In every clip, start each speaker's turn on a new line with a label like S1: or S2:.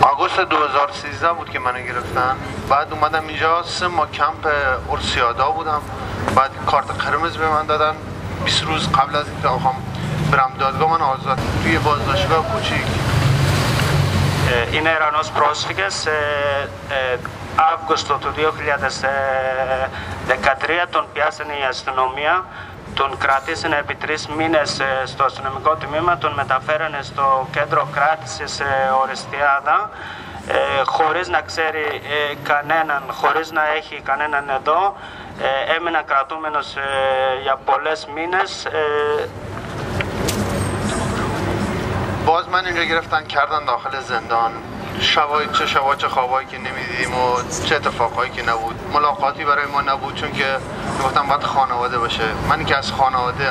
S1: آگوست 2013 بود که منو گرفتن. بعد اومدم اینجا 3 ماه کمپ اورسیادا بودم. بعد کارت قرمز به من دادن 20 روز قبل از اینکه بخوام برم دادگاه من آزاد توی بازداشتگاه کوچیک.
S2: Είναι Ιρανός πρόσφυγας. Αύγουστο του 2013 τον πιάσανε η αστυνομία, τον κράτησαν επί 3 μήνες στο αστυνομικό τμήμα, τον μεταφέρανε στο κέντρο κράτησης Ορεστιάδα, χωρίς να ξέρει κανέναν, χωρίς να έχει κανέναν εδώ. Έμεινα κρατούμενος για πολλές μήνες.
S1: باز من اینجا گرفتن کردن داخل زندان. چه خوابایی که نمیدیدیم و چه اتفاقایی که نبود. ملاقاتی برای ما نبود چون که گفتم باید خانواده باشه. من که از خانواده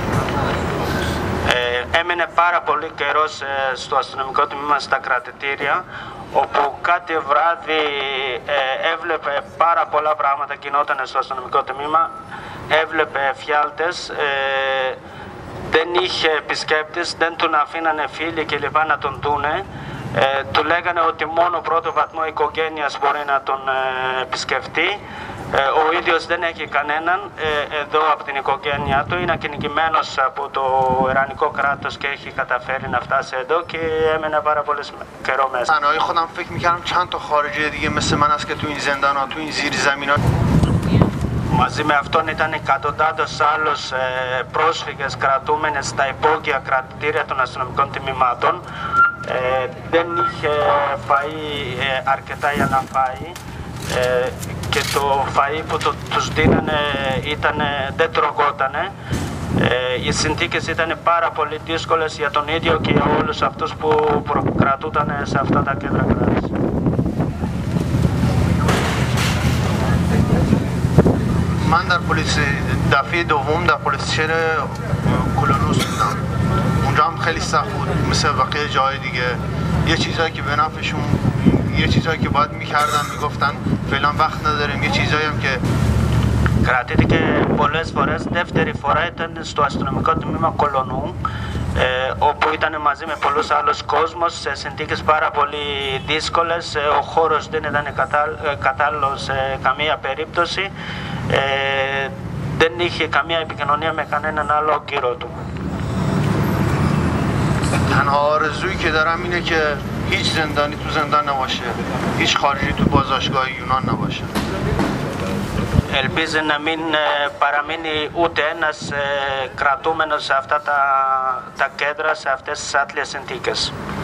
S2: έμενε πάρα πολύ καιρός στο αστυνομικό τμήμα στα κρατητήρια, όπου κάτι βράδυ έβλεπε πάρα πολλά πράγματα γινόταν στο αστυνομικό τμήμα, έβλεπε εφιάλτες, δεν είχε επισκέπτες, δεν τον αφήνανε φίλοι και λοιπά να τον δούνε. Του λέγανε ότι μόνο πρώτο βαθμό οικογένειας μπορεί να τον επισκεφτεί. Ο ίδιος δεν έχει κανέναν εδώ από την οικογένειά του, είναι κυνηγημένος από το Ιρανικό κράτος και έχει καταφέρει να φτάσει εδώ και έμενε πάρα πολύ καιρό μέσα.
S1: تنهایی خودم فکر می‌کردم چند تا خارجی دیگه مثل من است که تو این زندان‌ها تو این زیرزمین‌ها.
S2: Μαζί με αυτόν ήταν εκατοντάδες άλλους πρόσφυγες κρατούμενοι στα υπόγεια κρατητήρια των αστυνομικών τμήματων. Δεν είχε φαΐ αρκετά για να φάει και το φαΐ που τους δίνανε δεν τρογότανε. Οι συνθήκες ήταν πάρα πολύ δύσκολες για τον ίδιο και για όλους αυτούς που προκρατούνταν σε αυτά τα κέντρα κράτησης.
S1: من در پلیس دفعه دوم در پلیس شهر کلونوس بودم. اونجا هم خیلی سخت بود مثل بقیه جای دیگه. یه چیزایی که به نفعشون، یه چیزایی که باید میکردن میگفتن فعلا وقت نداریم، یه چیزایی هم که
S2: κρατήθηκε πολλές φορές. Δεύτερη φορά ήταν στο αστυνομικό τμήμα Κολονού, όπου ήταν μαζί με πολλούς άλλους κόσμος σε συνθήκες πάρα πολύ δύσκολες. Ο χώρος δεν ήταν κατάλληλος σε καμία περίπτωση. Δεν είχε καμία επικοινωνία με κανέναν άλλο γύρω του.
S1: تنها آرزویی که دارم اینه که هیچ زندانی تو زندان نباشه، هیچ خارجی تو بازداشتگاه یونان نباشه.
S2: Ελπίζει να μην παραμείνει ούτε ένας κρατούμενος σε αυτά τα κέντρα, σε αυτές τις άθλιες συνθήκες.